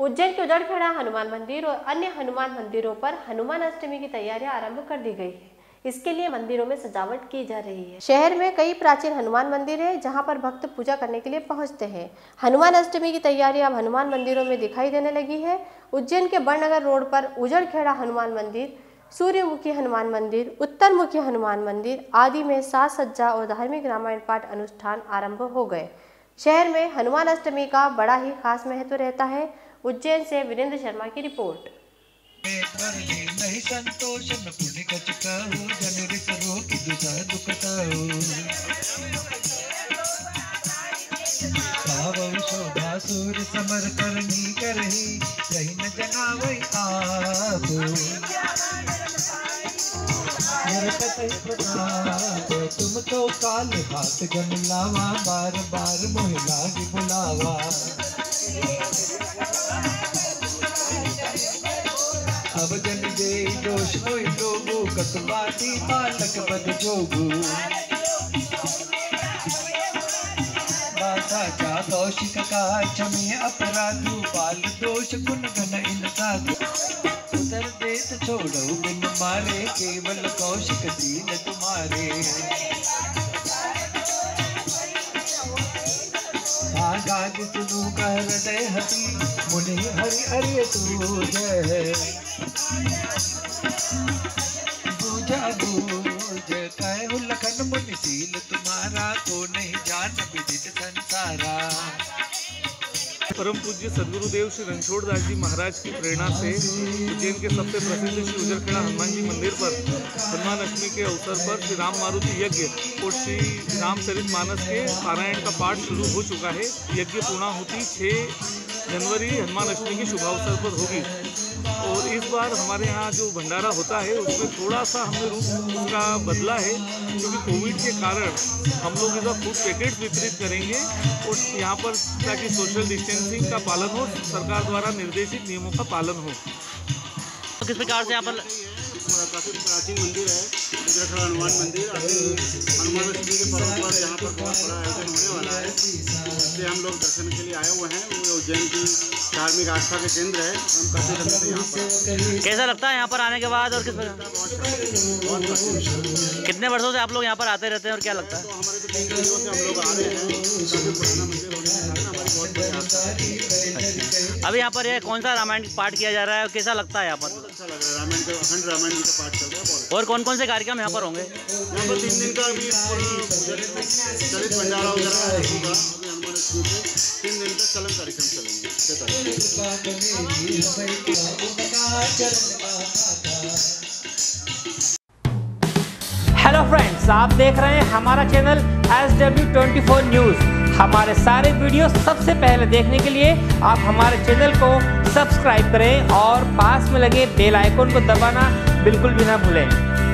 उज्जैन के उजड़खेड़ा हनुमान मंदिर और अन्य हनुमान मंदिरों पर हनुमान अष्टमी की तैयारियां आरंभ कर दी गई है। इसके लिए मंदिरों में सजावट की जा रही है। शहर में कई प्राचीन हनुमान मंदिर है जहां पर भक्त पूजा करने के लिए पहुंचते हैं। हनुमान अष्टमी की तैयारी अब हनुमान मंदिरों में दिखाई देने लगी है। उज्जैन के बड़नगर रोड पर उजड़खेड़ा हनुमान मंदिर, सूर्यमुखी हनुमान मंदिर, उत्तरमुखी हनुमान मंदिर आदि में साज सज्जा और धार्मिक रामायण पाठ अनुष्ठान आरंभ हो गए। शहर में हनुमान अष्टमी का बड़ा ही खास महत्व रहता है। उज्जैन से वीरेंद्र शर्मा की रिपोर्ट। नहीं संतोष न पुण्य का चुकाओ, जन रिसरो की दुजा दुखताओ। पावो शोभा सूर समर करनी करही, रही न जनावई आपो। तुम तो काल भात गम लावा, बार बार मोह लागी बुलावा। अब जन दे दोष कोई लोगो, कतवादी बालक बद जोगु। बाधा जा कौशिक का क्षमे अपराधु, बाल दोष गुण घन इन साधु। उधर देश छोड़ो बिन मारे, केवल कौशिक दीन तुम्हारे। गाज सुनु का हृदय हसी, मुनि हरि हरि तुझे। बूझा बूझ कह लखन मुनि सील तुम्हारा, को नहीं जान विदित संसारा। परम पूज्य सदगुरुदेव श्री रणछोड़दास जी महाराज की प्रेरणा से उज्जैन के सबसे प्रसिद्ध श्री उजड़खेड़ा हनुमान जी मंदिर पर हनुमान अष्टमी के अवसर पर श्री राम मारुति यज्ञ और श्री रामचरितमानस के पारायण का पाठ शुरू हो चुका है। यज्ञ पूर्णाहुति 6 जनवरी हनुमान अष्टमी के शुभ अवसर पर होगी और इस बार हमारे यहाँ जो भंडारा होता है उसमें थोड़ा सा हमने रूप उसका बदला है, क्योंकि कोविड के कारण हम लोग इस फूड पैकेट वितरित करेंगे और यहाँ पर ताकि सोशल डिस्टेंसिंग का पालन हो, सरकार द्वारा निर्देशित नियमों का पालन हो। तो किस प्रकार से यहाँ पर काफ़ी प्राचीन मंदिर है उजड़खेड़ा हनुमान मंदिर। अभी हनुमान अष्टमी के पर्व पर यहाँ पर बहुत बड़ा आयोजन होने वाला है, इसलिए हम लोग दर्शन के लिए आए हुए हैं। वो उज्जैन की धार्मिक आस्था के केंद्र है, हम काफ़ी समय से यहाँ पर। कैसा लगता है यहाँ पर आने के बाद और किस प्रकार? बहुत प्राचीन। कितने वर्षों से आप लोग यहाँ पर आते रहते हैं और क्या लगता है? तो हमारे तो 3 पीढ़ियों से हम लोग आ रहे हैं, काफ़ी पुराना मंदिर होने के कारण हमारी बहुत बड़ी आस्था है। अभी यहाँ पर ये कौन सा रामायण पाठ किया जा रहा है और कैसा लगता है यहाँ पर? बहुत अच्छा लग रहा है। रामायण का अखंड रामायण जी का पाठ चल रहा है। और कौन कौन से कार्यक्रम यहाँ पर होंगे? यहाँ पर 3 दिन का अभी चलित भंडारा वगैरह होगा। अभी हनुमान अष्टमी से 3 दिन तक चलन कार्यक्रम चलेंगे। हेलो फ्रेंड्स, आप देख रहे हैं हमारा चैनल SW24 न्यूज़। हमारे सारे वीडियो सबसे पहले देखने के लिए आप हमारे चैनल को सब्सक्राइब करें और पास में लगे बेल आइकन को दबाना बिल्कुल भी ना भूलें।